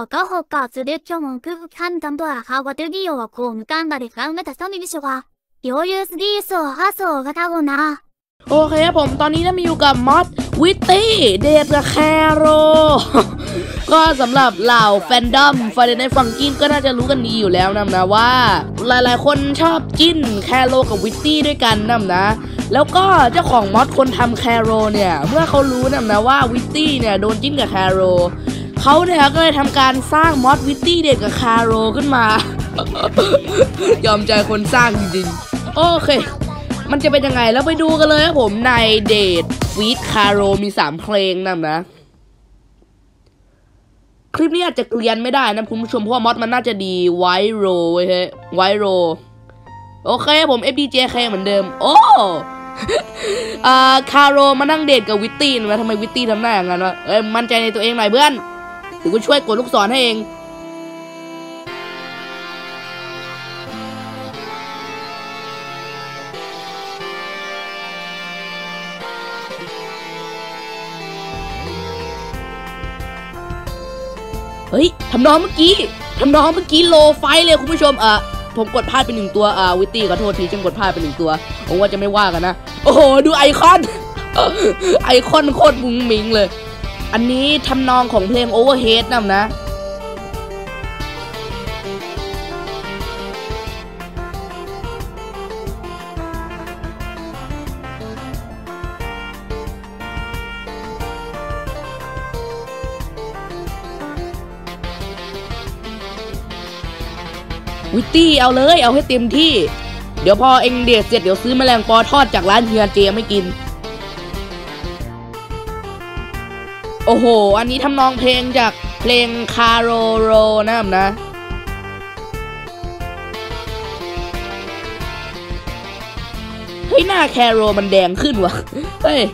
がほかつで今日も空間担当ははわてぎよはこうむかんだりかんめたさみびしょがよゆすりそうはそうがたごなโอเคผมตอนนี้มีอยู่กับมอสวิตตี้เดทกับแคโร ก็สำหรับเหล่าแฟนดอมฟาเรนไนท์ฟังกินก็น่าจะรู้กันดีอยู่แล้วนะว่าหลายๆคนชอบจิ้นแคโรกับวิตตี้ด้วยกันนะแล้วก็เจ้าของมอสคนทำแคโรเนี่ยเมื่อเขารู้นะว่าวิตตี้เนี่ยโดนจิ้นกับแคโรเขาเนี่ยก็เลยทำการสร้างมอสวิตตี้เดทกับแคโรขึ้นมา ยอมใจคนสร้างจริงๆโอเคมันจะเป็นยังไงแล้วไปดูกันเลยครับผมในเดทวีทคาโรมี3เพลงนะคลิปนี้อาจจะเกลียนไม่ได้นะคุณผู้ชมเพราะว่ามอสมันน่าจะดีไวโรเว้ยไวโรโอเคผม FDJK เหมือนเดิมโอ้ คาโรมานั่งเดทกับวิตตี้นะทำไมวิตตี้ทำหน้าอย่างนั้นวะมั่นใจในตัวเองหน่อยเพื่อนเดี๋ยวกูช่วยกดลูกศรให้เองเฮ้ยทำน้องเมื่อกี้โลไฟเลยคุณผู้ชมผมกดพลาดไป1ตัววิตตี้ขอโทษทีฉันกดพลาดไป1ตัวผมว่าจะไม่ว่ากันนะโอ้โหดูไอคอน ไอคอนโคตรมุ้งมิ้งเลยอันนี้ทำนองของเพลง Overhead นะวิตตี้เอาเลยเอาให้เต็มที่เดี๋ยวพอเอ็งเดทเสร็จเดี๋ยวซื้อแมลงปอทอดจากร้านเฮียเจไม่กินโอ้โหอันนี้ทำนองเพลงจากเพลงคาโรโรนะเฮ้ยหน้าแคโรมันแดงขึ้นวะเฮ้ย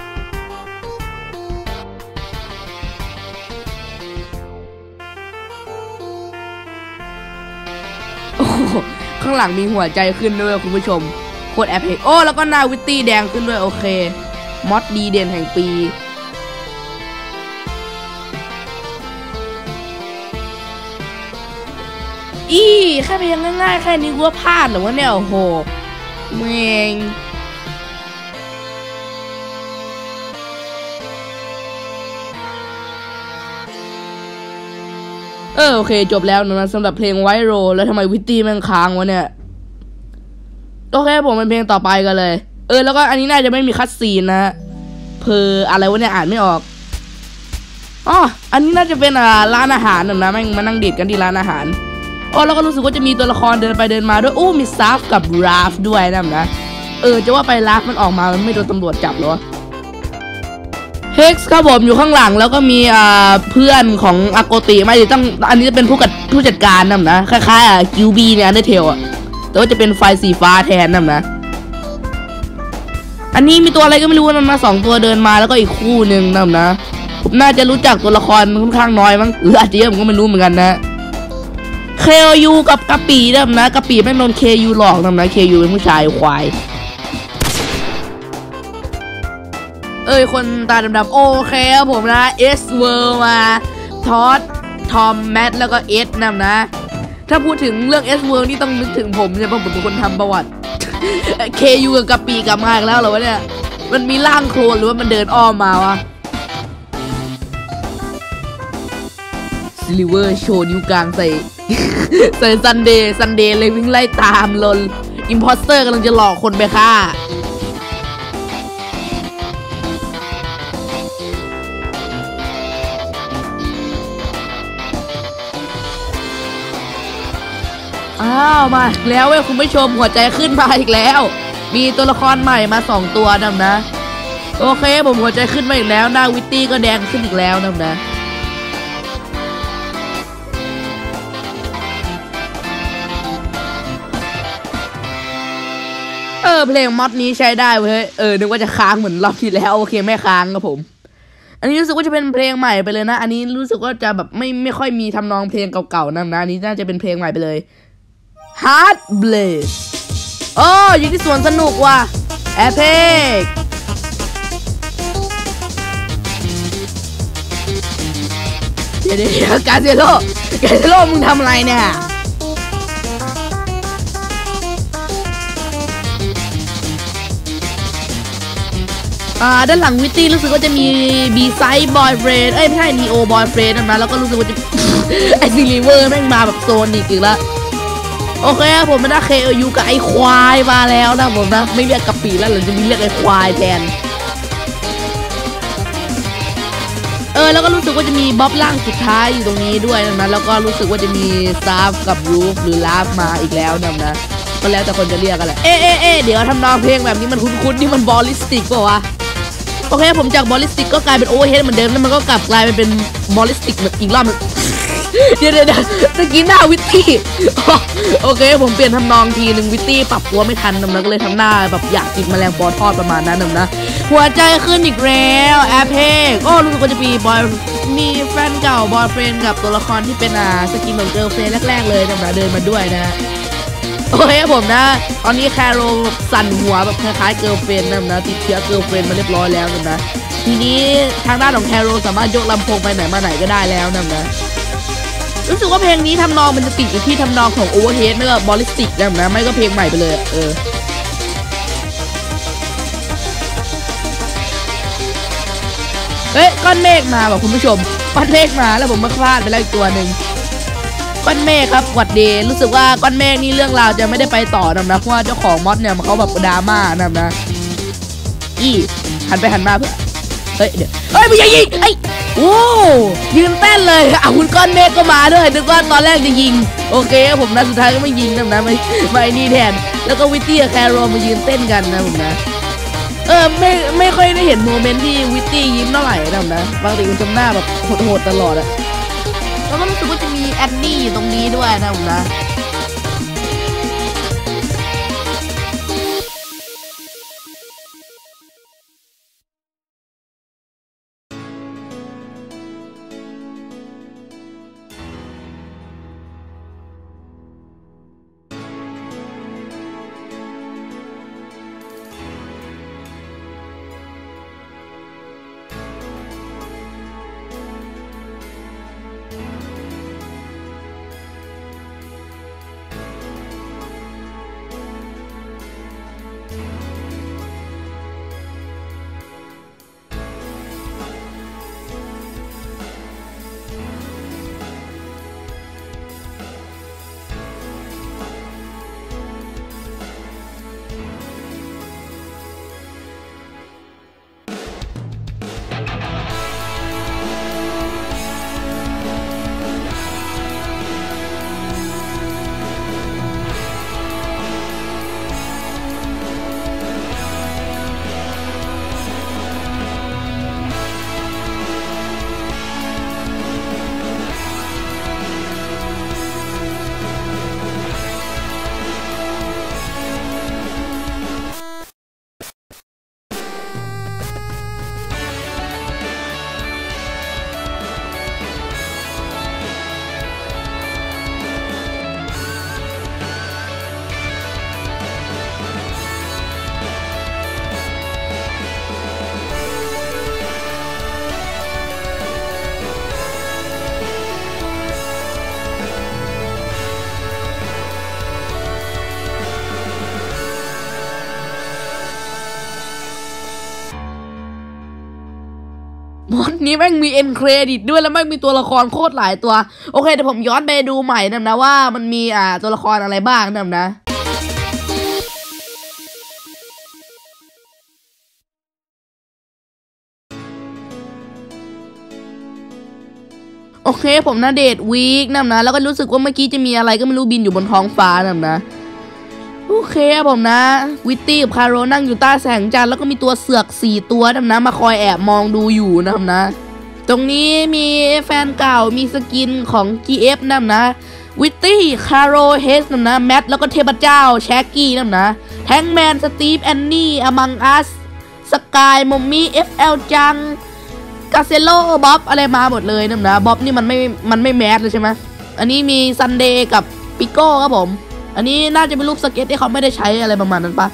ข้างหลังมีหัวใจขึ้นด้วยคุณผู้ชมโคตรแอปเพกโอ้แล้วก็หน้าวิตตี้แดงขึ้นด้วยโอเคมอสดีเด่นแห่งปีแค่เพลงง่ายๆแค่นี้กูว่าพลาดหรือว่าเนี่ยโอ้โหเมงโอเคจบแล้วนะสำหรับเพลงไวโรแล้วทำไมวิตตี้มันค้างวะเนี่ยโอเคผมเป็นเพลงต่อไปกันเลยแล้วก็อันนี้น่าจะไม่มีคัตซีนนะอะไรวะเนี่ยอ่านไม่ออกอันนี้น่าจะเป็นร้านอาหารนะแม่งมานั่งเดทกันที่ร้านอาหารแล้วก็รู้สึกว่าจะมีตัวละครเดินไปเดินมาด้วยมีซัฟกับราฟด้วยนะจะว่าไปราฟมันออกมามันไม่โดนตำรวจจับหรอเฮกซ์ครับผมอยู่ข้างหลังแล้วก็มีเพื่อนของอาโกติไม่ต้องอันนี้จะเป็นผู้จัดการนะคล้ายๆคิวบีเนี่ยในเทลแต่ว่าจะเป็นไฟสีฟ้าแทนนะอันนี้มีตัวอะไรก็ไม่รู้นะ2ตัวเดินมาแล้วก็อีกคู่หนึ่งนะผมน่าจะรู้จักตัวละครค่อนข้างน้อยมั้งหรืออาจจะเยอะผมก็ไม่รู้เหมือนกันนะเคยูกับกะปีนะกะปีแม่งโดนเคยูหลอกนะเคยูเป็นผู้ชายควายคนตาดำๆโอเคครับผมนะเอสเวิร์มาทอดทอมแมทแล้วก็เอสนะถ้าพูดถึงเรื่องเอสเวิร์นี่ต้องนึกถึงผมเนี่ยเพราะผมเป็นคนทำประวัติ เคยูกับกะปีกลับมาอีกแล้วเหรอวะเนี่ยมันมีร่างโคลนหรือว่ามันเดินอ้อมมาวะซิลิเวอร์โชว์นิ้วกลางใส่ ซันเดย์เลยวิ่งไล่ตามลนอิมพอสเตอร์กำลังจะหลอกคนไปฆ่ามาแล้วเว้ยคุณผู้ชมหัวใจขึ้นมาอีกแล้วมีตัวละครใหม่มา2ตัวนะโอเคผมหัวใจขึ้นมาอีกแล้วหน้าวิตตี้ก็แดงขึ้นอีกแล้วนะเพลงมอดนี้ใช้ได้เว้ยนึกว่าจะค้างเหมือนรอบที่แล้วโอเคไม่ค้างครับผมอันนี้รู้สึกว่าจะเป็นเพลงใหม่ไปเลยนะอันนี้รู้สึกว่าจะแบบไม่ค่อยมีทำนองเพลงเก่าๆนะอันนี้น่าจะเป็นเพลงใหม่ไปเลย Heart Blaze อยู่ที่สวนสนุกว่ะแอปเพกเดี๋ยวการเซโร่ไก่โลมึงทำอะไรเนี่ยด้านหลังวิตตี้รู้สึกว่าจะมีบีไซด์บอยเฟรนด์ไม่ใช่นีโอบอยเฟรนด์นะแล้วก็รู้สึกว่าจะ ไอซีรีเวอร์แม่งมาแบบโซนอีกแล้วโอเคผมไม่ได้เคยูกับไอควายมาแล้วนะผมนะไม่เรียกกะปิแล้วหรือจะมีเรียกไอควายแทนแล้วก็รู้สึกว่าจะมีบ๊อบล่างสุดท้ายอยู่ตรงนี้ด้วยนะแล้วก็รู้สึกว่าจะมีซาฟกับรูฟหรือลาฟมาอีกแล้วนะก็แล้วแต่คนจะเรียกกันแหละเดี๋ยวทำนองเพลงแบบนี้มันคุ้นๆนี่มันบอลลิสติกป่าวะโอเคผมจากบอลลิสติกก็กลายเป็นโอเวอร์เฮดเหมือนเดิมแล้วมันก็กลับกลายเป็นบอลลิสติกแบบอีกรอบเดี๋ยวตะกี้หน้าวิตตี้โอเคผมเปลี่ยนทำนองทีหนึ่งวิตตี้ปรับตัวไม่ทันนะก็เลยทำหน้าแบบอยากกินแมลงปอทอดประมาณนั้นนะหัวใจขึ้นอีกแล้วแอปเพ่ก็รู้สึกว่าจะมีแฟนเก่าบอยเฟรนด์กับตัวละครที่เป็นสกินเหมือนเกิร์ลเฟรนด์แรกๆเลยนะเดินมาด้วยนะโอเคผมนะตอนนี้แคโรสั่นหัวแบบคล้ายๆเกิร์ลเฟรนด์นะติดเชื้อเกิร์ลเฟรนด์มาเรียบร้อยแล้วนะทีนี้ทางด้านของแคโรสามารถยกลำโพงไปไหนมาไหนก็ได้แล้วนะรู้สึกว่าเพลงนี้ทำนองมันจะติดอยู่ที่ทำนองของโอเวอร์เฮดไม่ก็บอลลิสติกนะไม่ก็เพลงใหม่ไปเลยก้อนเมฆมาแบบคุณผู้ชมก้อนเมฆมาแล้วผมมาพลาดไปแล้วอีกตัวหนึ่งก้อนเมฆครับวัดเดย์รู้สึกว่าก้อนเมฆนี่เรื่องราวจะไม่ได้ไปต่อนะเพราะว่าเจ้าของมอดเนี่ยเขาแบบดราม่านะหันไปหันมาเพื่อเดี๋ยวไม่ใช่ยิงโอ้ยืนเต้นเลยคุณก้อนเมฆก็มาด้วยนึกว่าตอนแรกจะยิงโอเคผมนะสุดท้ายก็ไม่ยิงนะไม่นี่แทนแล้วก็วิตตี้กับแคโรมายืนเต้นกันนะผมนะไม่ค่อยได้เห็นโมเมนต์ที่วิตตี้ยิ้มเท่าไหร่นะบางทีมันจำหน้าแบบโหดตลอดแล้วก็รู้สึกว่าจะมีแอนนี่อยู่ตรงนี้ด้วยนะผมนะ มอดนี้แม่งมีเอ็นเครดิตด้วยแล้วแม่งมีตัวละครโคตรหลายตัวโอเคเดี๋ยวผมย้อนไปดูใหม่นะว่ามันมีตัวละครอะไรบ้างนะโอเคผมนะเดทวีคนะแล้วก็รู้สึกว่าเมื่อกี้จะมีอะไรก็ไม่รู้บินอยู่บนท้องฟ้านะโอเคผมนะวิตตี้กับคาโรนั่งอยู่ใต้แสงจันทร์แล้วก็มีตัวเสือก4ตัวนะมาคอยแอบมองดูอยู่นะตรงนี้มีแฟนเก่ามีสกินของ GF นะวิตตี้คาโรเฮสนะแมทแล้วก็เทพเจ้าแชกกี้นะแทงแมนสตีฟแอนนี่อมังอัสสกายมอมมี่ FL จังกาเซโลบ๊อบอะไรมาหมดเลยนะบ๊อบนี่มันไม่แมสเลยใช่ไหมอันนี้มีซันเดย์กับปิโก้ครับผมอันนี้น่าจะเป็นรูปสเก็ตที่เขาไม่ได้ใช้อะไรประมาณนั้นปะ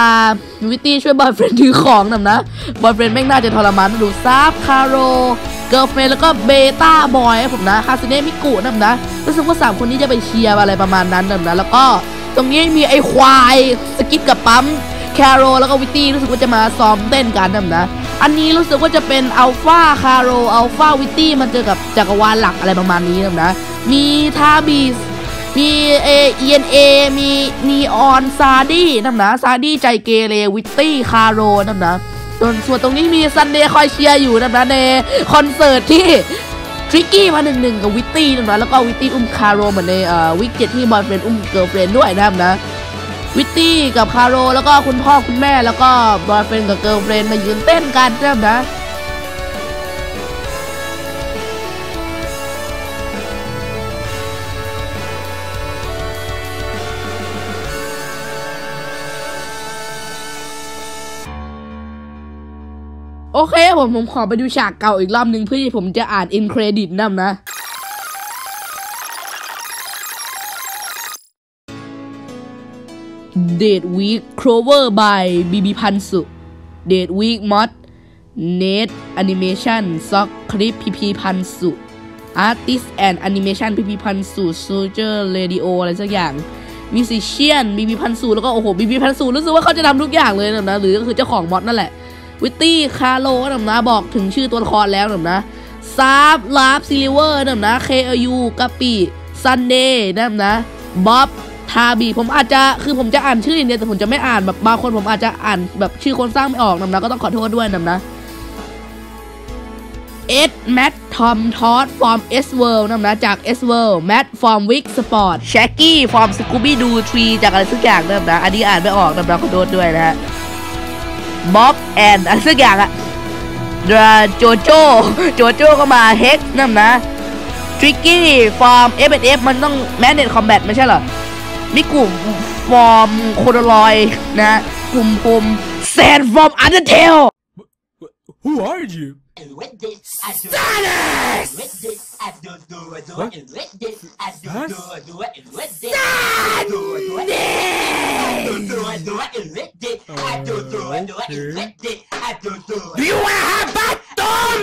วิตตี้ช่วยบอยเฟรนด์ถือของนะบอยเฟรนด์แม่งน่าจะทรมานดูซาฟคาโร Girlfriend แล้วก็เบต้าบอยผมนะคาซึเนะมิกุนะรู้สึกว่า3คนนี้จะไปเชียร์อะไรประมาณนั้นนะแล้วก็ตรงนี้มีไอ้ควายสกิปกับปั๊มแคโรแล้วก็วิตตี้รู้สึกว่าจะมาซ้อมเต้นกันนะอันนี้รู้สึกว่าจะเป็นอัลฟาคาโรอัลฟาวิตตี้มันเจอกับจักรวาลหลักอะไรประมาณนี้นะมีทาบีสมีENA มีนีออนซาดี้นะซาดี้ใจเกเรวิตตี้คาโรนะส่วนตรงนี้มีซันเดย์คอยเชียร์อยู่นะในคอนเสิร์ตที่ทริกกี้มา1-1กับวิตตี้นะแล้วก็วิตตี้อุ้มคาโรเหมือนในวิกเจ็ตที่บอยเฟรนด์อุ้มเกิร์ลเฟรนด์ด้วยนะวิตตี้กับคาโรแล้วก็คุณพ่อคุณแม่แล้วก็บอยเฟรนด์กับเกิร์ลเฟรนด์มายืนเต้นกันนะโอเคผมขอไปดูฉากเก่าอีกรอบหนึ่งเพื่อที่ผมจะอ่านอินเครดิตนะDate Week Cover by BB พันสุ Date Week Mod Net Animation Sock Clip PP พันสุ Artist and Animation PP พันสุ Soldier Radio อะไรสักอย่าง Musician BB พันสุแล้วก็โอ้โห BB พันสุรู้สึกว่าเขาจะทำทุกอย่างเลยนะหรือก็คือเจ้าของมอดนั่นแหละวิตตี้คาโลนะบอกถึงชื่อตัวละครแล้วนะซาบลาฟซิลิเวอร์นะKLU กะปิซันเดย์นะบ๊อบทาบีผมอาจจะคือผมจะอ่านชื่ออย่างเดียวแต่ผมจะไม่อ่านแบบบางคนผมอาจจะอ่านแบบชื่อคนสร้างไม่ออกนะก็ต้องขอโทษด้วยนะเอ็ดแมททอมทอสฟอร์มเอสเวิลด์นะจากเอสเวิลด์แมทฟอร์มวิกสปอร์ตแช็กกี้ฟอร์มสกูบี้ดูทรีจากอะไรสักอย่างนะอันนี้อ่านไม่ออกนะขอโทษด้วยนะฮะบ๊อบแอนอะไรสักอย่างอะโจโจ้ก็มาเฮกนะทริกกี้ฟอร์ม F&F มันต้องแมนเนตคอมแบทไม่ใช่เหรอมิกุฟอร์มโคโดรอยนะภูมิแซนฟอร์มอันเดอร์เทล Who are you? Do you wanna have bathroom?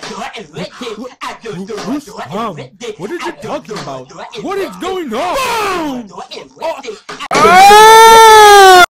Who's Tom? What are you talking about? What is going on?